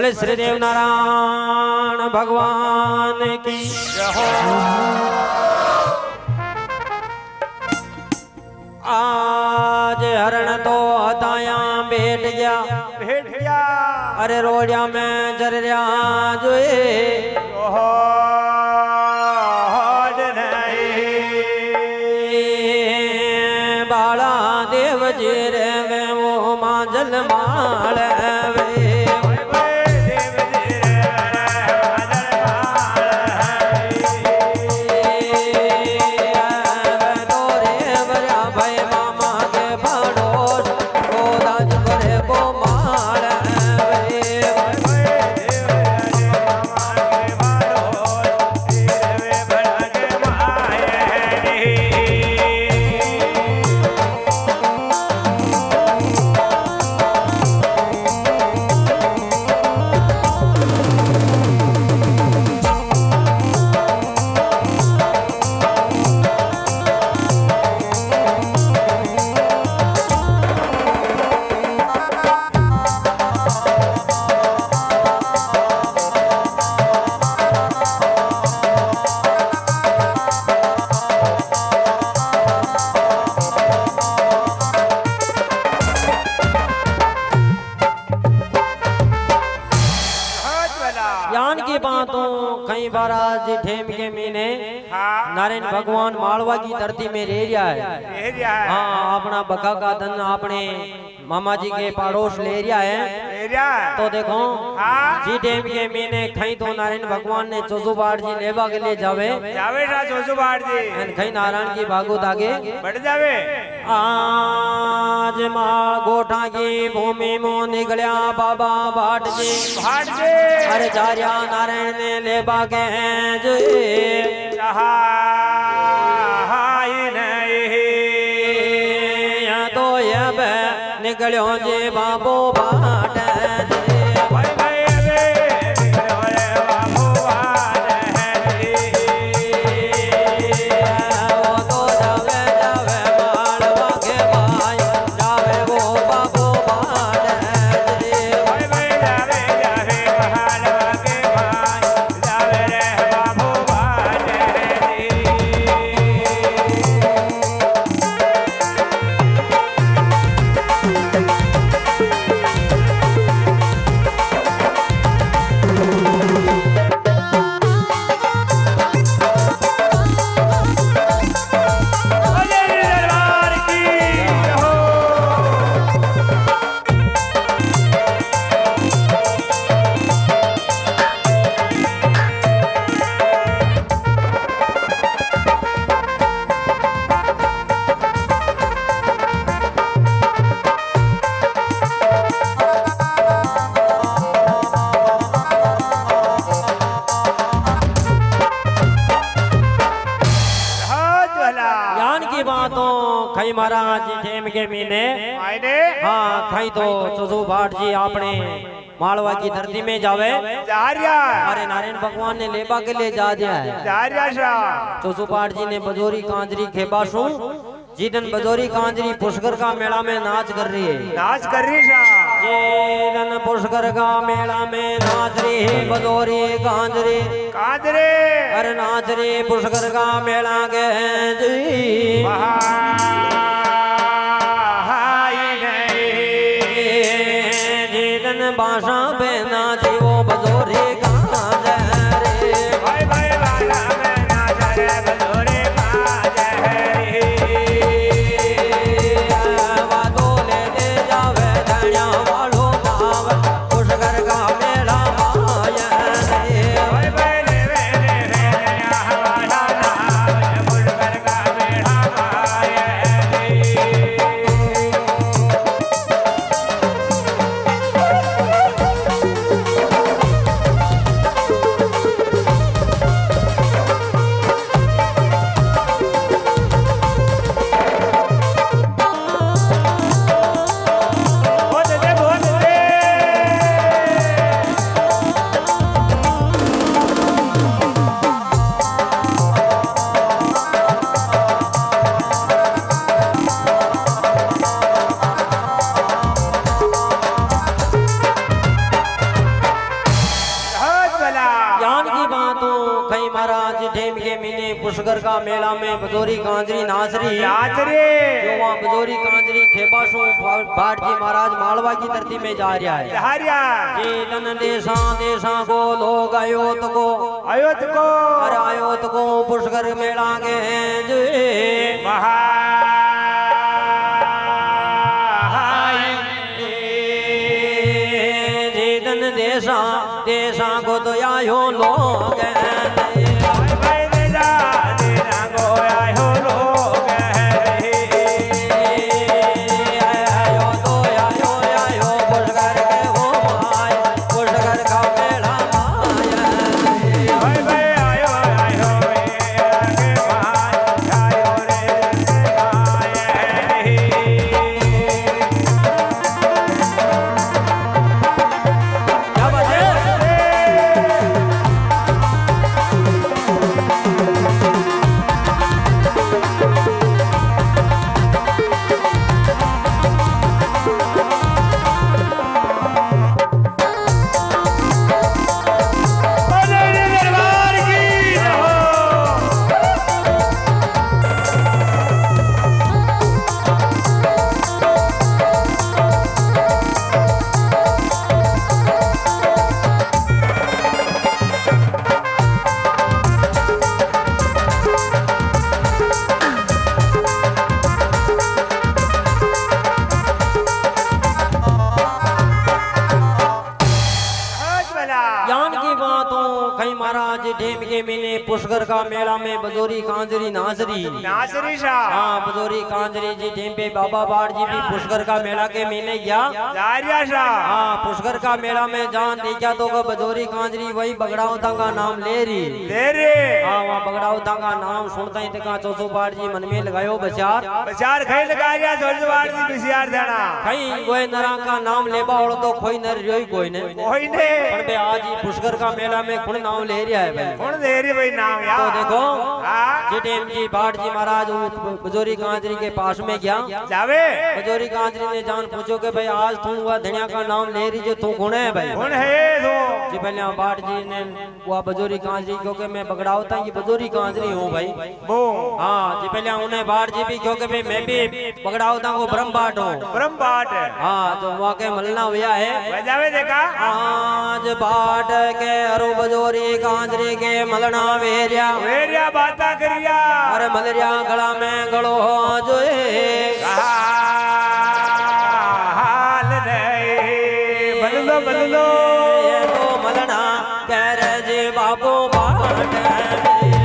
श्री देव नारायण भगवान की आज हरण तो हताया बैठ गया अरे रोड़िया में चर रहा जो बाला देव जी रे वो मांझल माल नारायण भगवान मालवा की धरती में रह रहा है। हाँ अपना बका का धन अपने मामा जी के पड़ोस ले रहा है। तो देखो जी टाइम के महीने खई तो नारायण भगवान ने चोजुबाड़ जी लेवा के लिए जावे चोजुबाड़ जी खई नारायण की भागवत आगे बढ़ जावे। आज माँ गोठा की भूमि में निकलिया बाबा भाट जी अरे जारिया नारायण ने लेवा के जो तो ये निकलो जे बाबू बाट महाराज टेम के महीने हाँ खाई तो चोजुबाड़ जी अपने मालवा की धरती में जावे अरे नारायण भगवान ने लेबा के लिए जा दिया है। चोजुबाड़ जी ने बजोरी कांजरी खेबाशू जीदन बजोरी कांजरी पुष्कर का मेला में नाच कर रही है। जीदन पुष्कर का मेला में नाच रही है बजोरी कांजरी अरे नाच रही पुष्कर का मेला के जी जीदन बाशा पे नाची वो बजोरी कांजरी भाई भाई वाला में नाच रे बजोरी टेम के महीने पुष्कर का मेला में बजोरी कांजरी नाचरी जो वहाँ बजोरी कांजरी खेबासू भाट जी महाराज मालवा की धरती में जा रहा है। जी तन देशा देशा को लोग अयोत को अरे अयोत को पुष्कर मेला के जी तन देशा देशा को तो आयो लोग पुष्कर का मेला में बजोरी कांजरी नाचरी हाँ बजोरी कांजरी जी टेम पे बाबा बाड़ जी भी पुष्कर का मेला के महीने गया हाँ पुष्कर का मेला में जान देखा तो बजोरी कांजरी वही बगड़ावता का नाम ले रही हाँ वहाँ बगड़ावता का नाम सुनता ही तक चौसो बाड़ जी मन में लगायो बचार खई लगा रिया चौसो बाड़ जी बिसियार देना खई कोई नरा का नाम लेबा और तो कोई नर रोई कोई ने पर बे आज ही पुष्कर का मेला में कौन नाम ले रिया है भाई कौन ले रही भाई नाम यार तो देखो जिटेम जी भाट जी महाराज बजोरी कांजरी के पास में गया जावे बजोरी कांजरी ने जान पूछो कि भाई आज तू वह धनिया का नाम ले रही जो तू कौन है भाई कौन है तो जी पहले भाट जी ने वो बजोरी कांजरी क्योंकि मैं बगड़ावता ये बजोरी कांजरी हूँ भाई वो हाँ जी पहले उन्हें भाट जी भी क्योंकि भाई मैं भी बगड़ावता को ब्रह्म भाट हूँ हाँ तो वहाँ के मलना हुआ है जावे देखा आज भाट के अरु बजोरी कांजरी के मलना वेरिया बाता करिया अरे मलरिया गला में गलो जो हाल नहीं बदलो ये तो मलना कह रहे जी बाबू बाट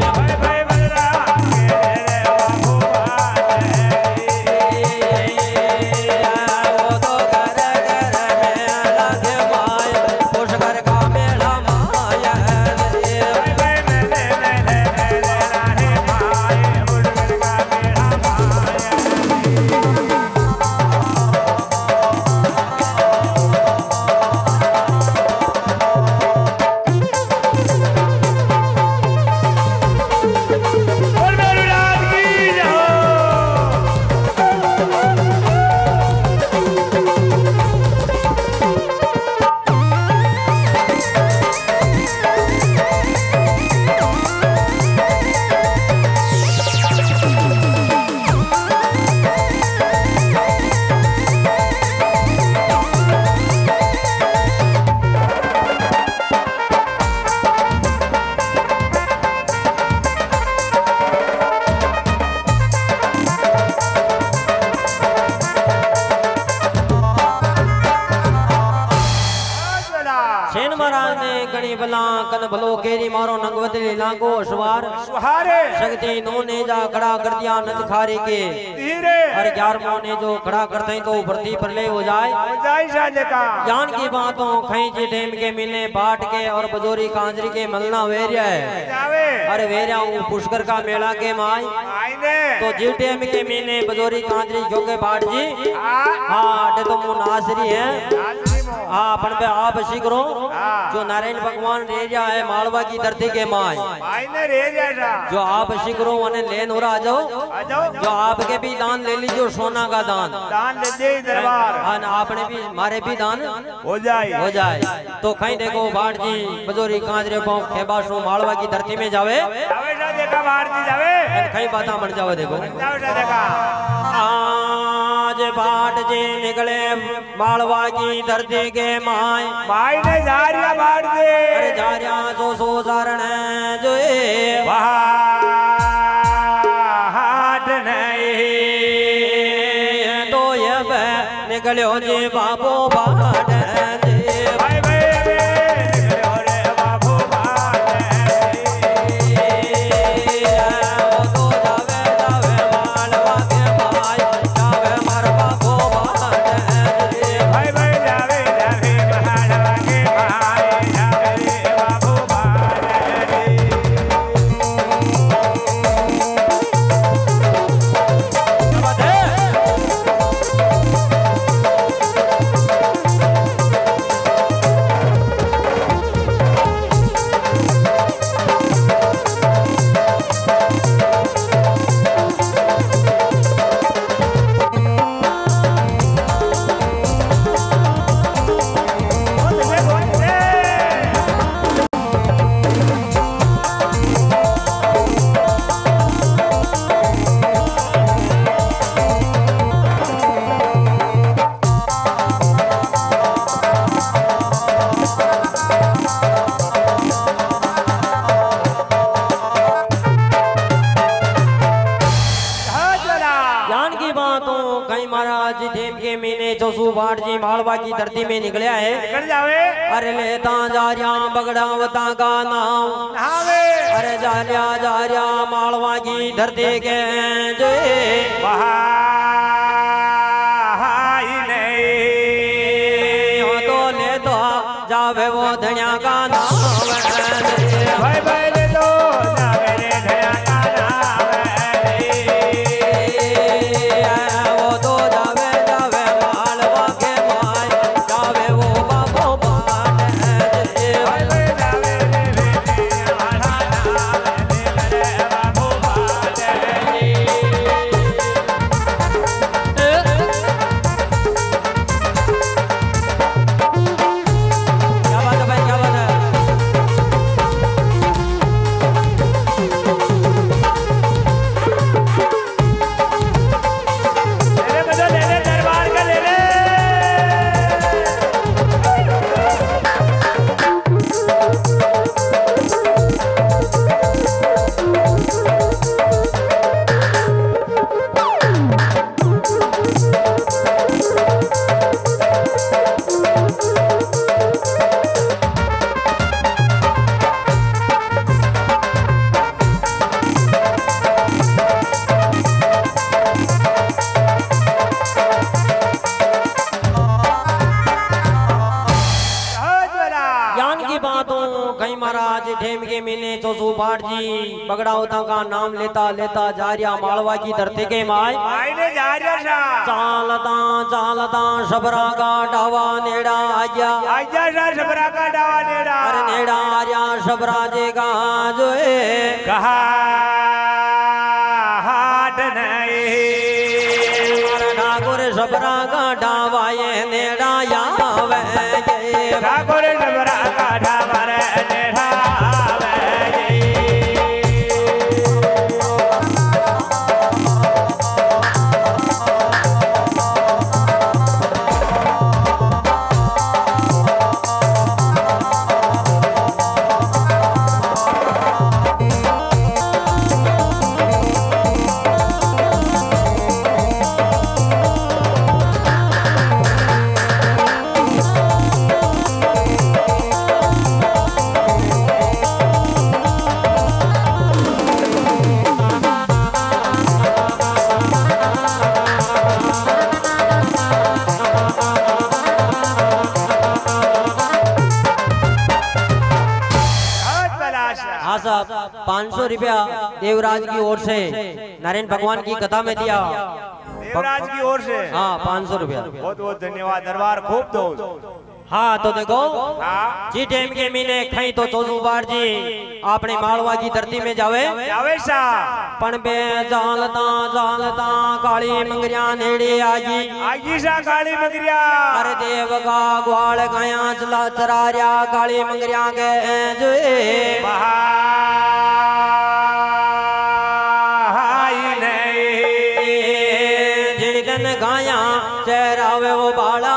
कन भलो केरी मारो नंगवदली लांगो सवार शक्ति नोने जा खड़ा कर दिया नद खारी के हर 11 ने जो खड़ा करते हैं तो भर्ती पर ले हो जाए जान की बातों खई जी टेम के मिलने बाट के और बजोरी कांजरी के मलना वेरिया है अरे वेरिया पुष्कर का मेला के माई तो जी टेम के मिलने बजोरी कांजरी जो के बाट जी हाँ तो मुनासरी है हाँ अपन पे आप सीखरो हाँ। जो नारायण भगवान रेजा है मालवा की धरती के माय भाई ने रे जैसा जो आप सीखरो उन्हें लेन हो रहा आ जाओ जो आपके भी दान ले लीजिए सोना का दान ले दे दरबार हाँ आपने भी हमारे भी दान हो जाए तो कहीं देखो भाट जी बजोरी कांजरे पाँव खेबासू मालवा की धरती में जावे देखा बाहर दी जावे कहीं बात बढ़ जावे देखो देखा आज बाट जी निकले मालवा की धरती के माय भाई ने जारिया बाढ़ दे अरे जारिया सो शरण जो हाट नहीं तो ये निकलो जी बाबू बाट भाई बाट जी मालवा की धरती में निकलिया है निकल जावे अरे लेता जारिया बगड़ावता का नाम अरे जारिया मालवा की धरती के जो तो ले तो जावे वो धनिया का नाम भाई भाई ले तो जावे रे धनिया का नाम वो तो जावे मालवा के माय जावे वो बाबू बाट भाई भाई जावे रे धनिया का नाम रे बाबू बाट क्या बात है भाई क्या बात है ले दरबार का ले ले ज्ञान की बातों कहीं महाराज ढेम के मिले चोसू बाट जी बगड़ावता का नाम लेता लेता जारिया मालवा की धरती के माय भाई ने जारिया चालता शबरा का डावा नेड़ा आया आजा शबरा का डावा नेड़ा अरे नेड़ा आया शबरा जे का जो है कहा हाट नहीं ठाकुर शबरा का डावा ये नेड़ा आवे ठाकुर शबरा का डावा रे नेड़ा हाँ साहब 500 रुपया देवराज की ओर से नारायण भगवान की कथा में दिया देवराज की ओर से हाँ 500 रुपया बहुत बहुत धन्यवाद दरबार खूब दो हाँ तो देखो हाँ जी टाइम के मीने खाई तो चौसू बार जी अपने मालवा की धरती में जावे जावे सा पण बे जालता काली मंगरिया नेड़े आगी सा काली मंगरिया अरे देव का ग्वाल गाया चला चरारिया काली मंगरिया के जो जिन गाया चरावे वो बाला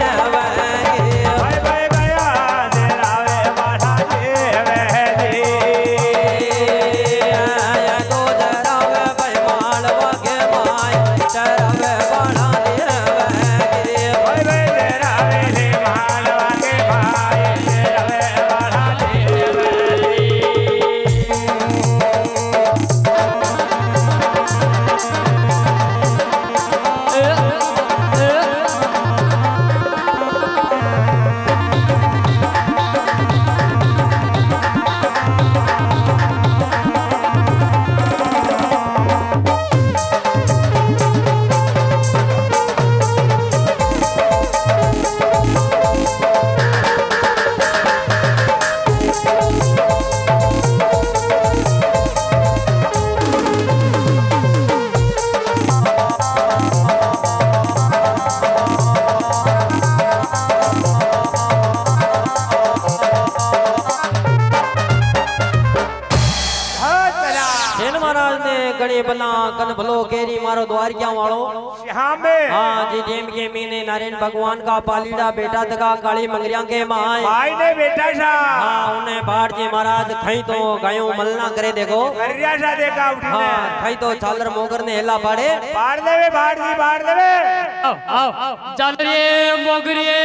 कन भलो केरी मारो द्वारिया वालो हाँ जी जेम के मीने नारायण भगवान का पालीड़ा बेटा तका काली मंगरिया के माई ने बेटा सा हाँ उन्हें बाढ़ जी महाराज खाई तो गायों मलना करे देखो सा देखा उठी हाँ खाई तो चालर मोगर ने हेला पाड़े बाढ़ देवे बाढ़ देवे आओ चालरिए मोगरिए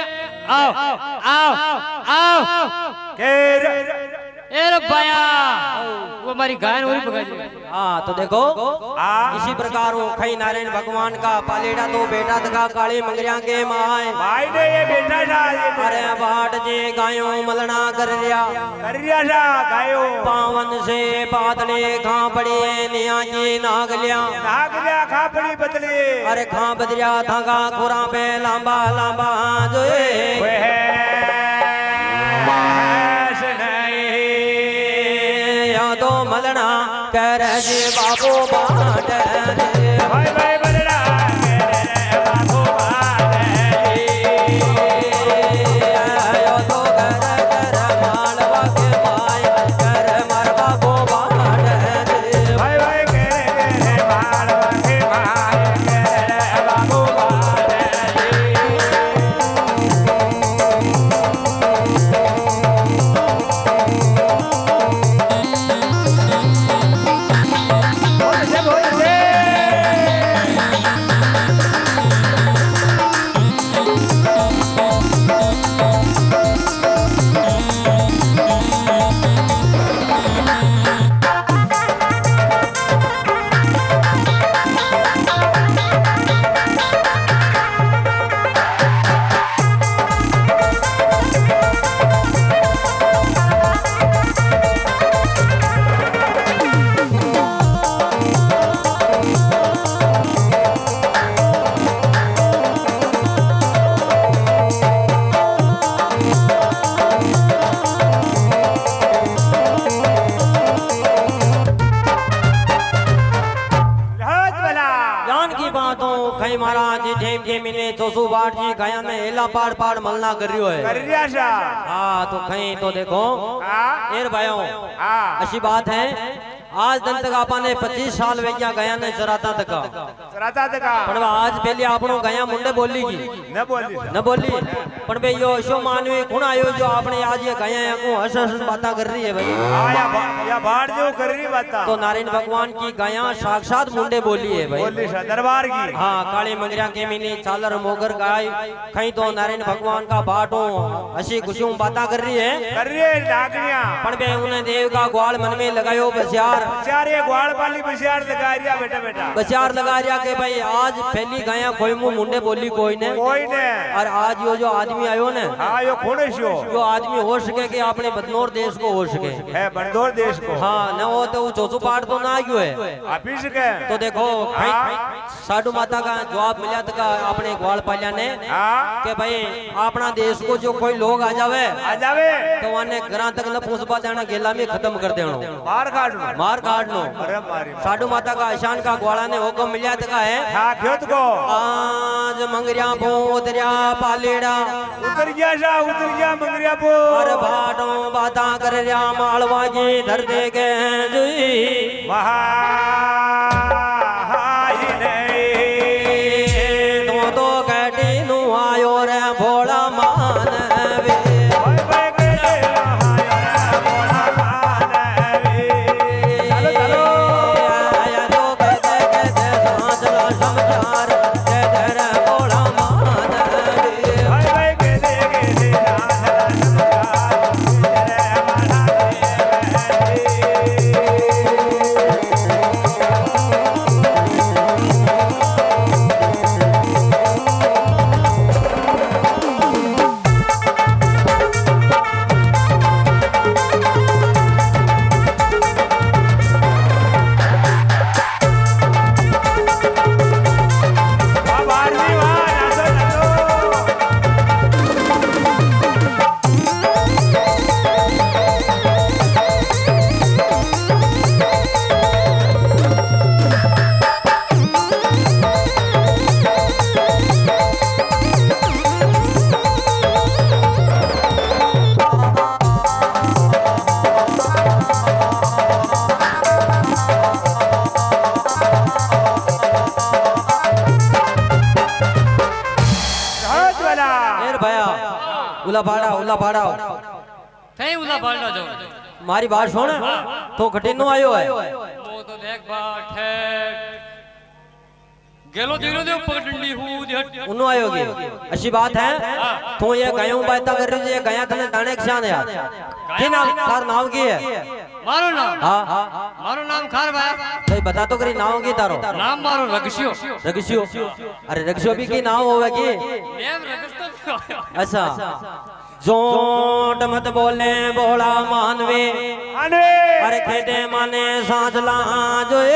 आओ केर एरे भैया वो हमारी गायन हो रही हाँ तो देखो इसी प्रकार वो खाई नारायण भगवान का पालेड़ा तो बेटा तका काली मंगरिया के माई ने ये बेटा सा अरे बाट जे गायों मलना कर रिया सा गायों पावन से पातले खां पड़े निया की नागलिया खापड़ी बदले अरे खां बदरिया धागा खुरा पे लांबा लांबा जो तो मलना कर जी बाबू बाट भाई बलड़ा करे बाबू बाट तो कर मालवा के माय कर मार बाबू बाट भाई करे मालवा के माय करे बाबू बाट चौसू बाट जी गाया में हेला पाड़ पाड़ मलना कर रही है हाँ तो कहीं तो देखो एर भाइयों अच्छी बात है आज दिन तक आपने 25 साल वेग्या गया ने चराता तक पण आज पहले आपनो गया मुंडे बोली की न बोली पण बे यो शो मानवी गुण आयो जो आपने आज ये गया को हस हस बातें कर रही है भाई या बाढ़ जो कर रही बात तो नारायण भगवान की गया साक्षात मुंडे बोली है भाई बोली दरबार की हाँ काली मंगरिया के मिनी चालर मोगर गाय कहीं तो नारायण भगवान का बाटो हसी खुशी बातें कर रही है डाकनिया पण बे उन्हें देव का ग्वाल मन में लगायो बसियार बचार ये ग्वाल वाली बचार लगा रिया बेटा बेटा बचार लगा रिया के भाई आज पहली गाया कोई मुंह मुंडे बोली कोई ने और आज यो जो आदमी आयो ने हाँ यो खोने शो यो आदमी हो सके कि अपने बदनौर देश को हो सके है बंदौर देश को हाँ न वो तो चौथो पाठ तो ना आयो है आप ही सके तो देखो साधु माता का जवाब मिला था अपने ग्वाल पालिया ने कि भाई अपना देश को जो कोई लोग आ जावे तो वाने घर तक न पूछपा देना गेला में खत्म कर देना मार काटनो साधु माता का ईशान का ग्वाला ने हुक्म मिला था है आज मंगरिया पो उतरिया पालेड़ा उतर गया मंगरिया पो अरे बाटो बाता कर रिया मालवा की धर दे के जुई तो कटी नु आयो रे भोला मान उला भाड़ा कहीं उला भाड़ा जो मारी बात सुन तो खटीनो आयो है वो तो देख बाट है गेलो दिनो दे पगडंडी हु हट उनो आयोगी अच्छी बात है तो ये गयो बाता कर रही है गया तने दाने क्षण यार की नाम तार नाम की है मारो नाम हां मारो नाम खार भाई तो बता तो करी नाम की तारो नाम मारो रगशियो अरे रगशियो भी की नाम होवे की नेम रगस्तो अच्छा जोट मत बोले बोला मानवे अरे खेदे माने सांस ला जोए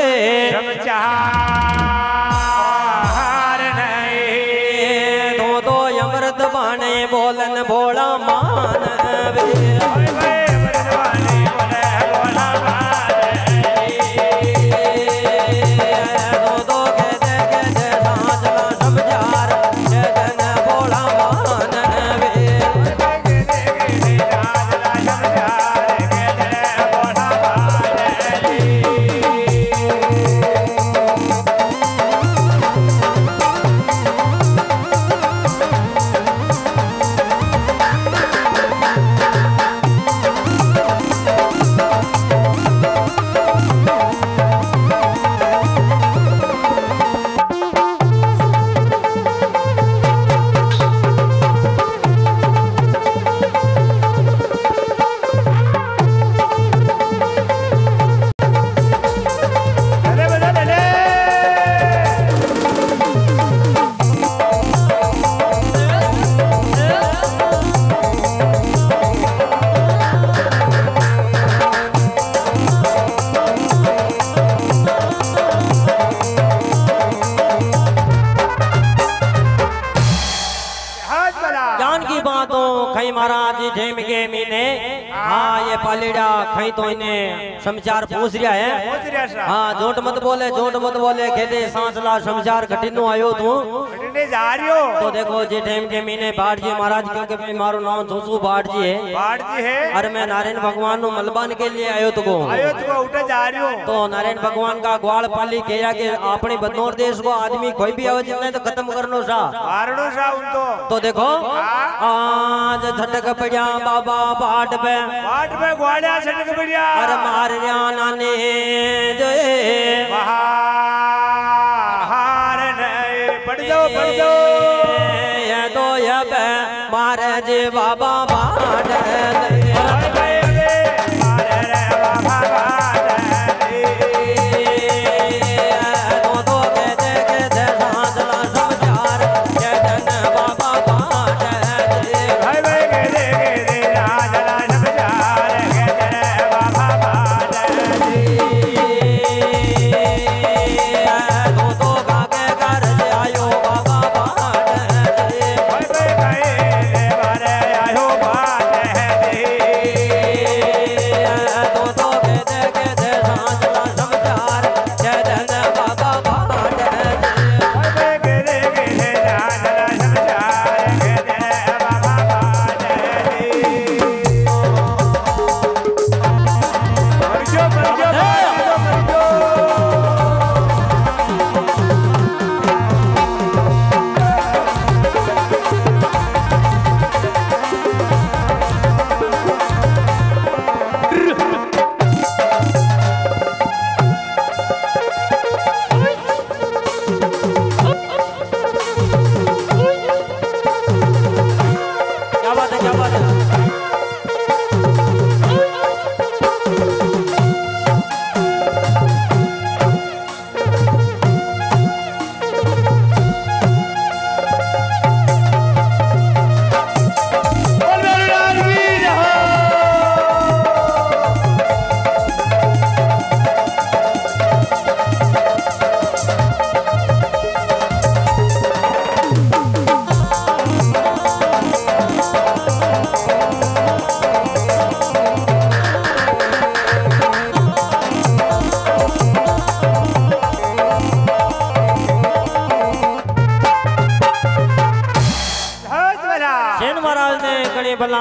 समचार नहीं तो अमृत बाणे बोलन बोला मानवे खई तो इन्हें समाचार पूछ रिया है हाँ झूठ मत बोले खेदे सांस ला समाचार घटिनो आयो तू घटिने जा रियो तो देखो जे टाइम के महीने भाट जी महाराज क्योंकि भाई मारो नाम जोसू भाट जी है अरे मैं नारायण भगवान नु मलबान के लिए आयो तो उठे जा रियो तो नारायण भगवान का ग्वाल पाली कहा कि अपने बदनौर देश को आदमी कोई भी आवे जितने तो खत्म करनो सा मारनो सा उनको तो देखो आज झटक पड़िया बाबा भाट पे ग्वालिया झटक पड़िया अरे मार रिया नाने जो हार नहीं पड़ जाओ ये दो ये मार जे बाबा भाट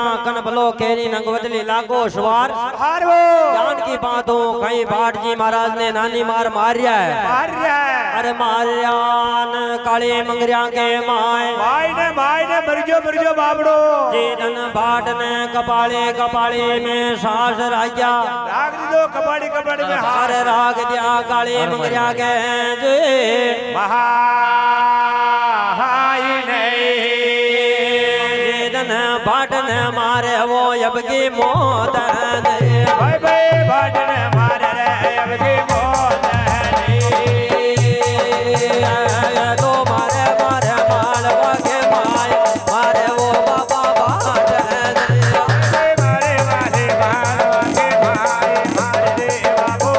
कन भलो केरी नंगवदली लागो सवार जान की बातों कहीं बाट जी महाराज ने नानी मार मारिया है अरे मारियान काली मंगरिया के माय ने मरजो बाबड़ो जीदन बाट ने कपाले में सांस राजा राग दो कपाड़ी में हार राग दिया काली मंगरिया के महा बाटन मारे वो अब की मौत भाई बाटन मारे रे अब की मौत तो मारे मालवा के मारे वो बाबा बाटन मारे मालवा के मारे रे बाबू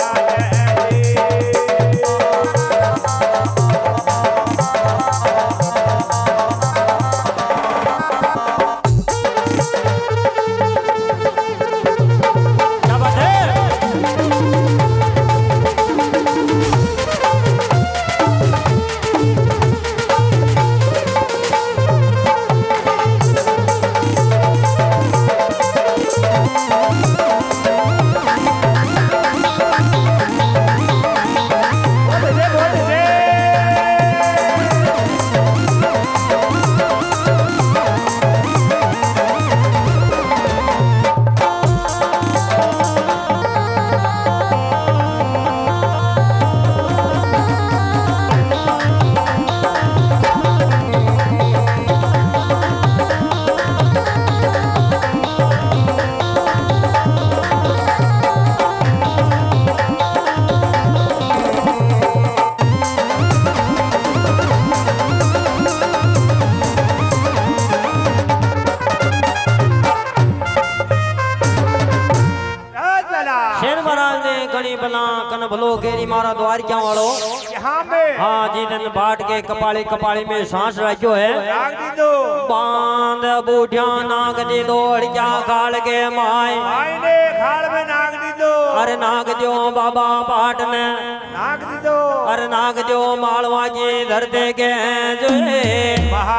कन भलो केरी मारा द्वार क्या वालो यहाँ पे हाँ जी दिन बाट के कपाली में सांस रखो है नाग दी दो बांध बूढ़िया नाग दी दो अड़िया खाल के माय ने खाल में नाग दी दो अरे नाग दियो बाबा बाट ने नाग दी दो अरे नाग दियो मालवा की धरते के जो महा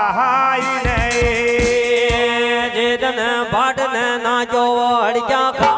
जे दिन बाट ने ना जो अड़िया खा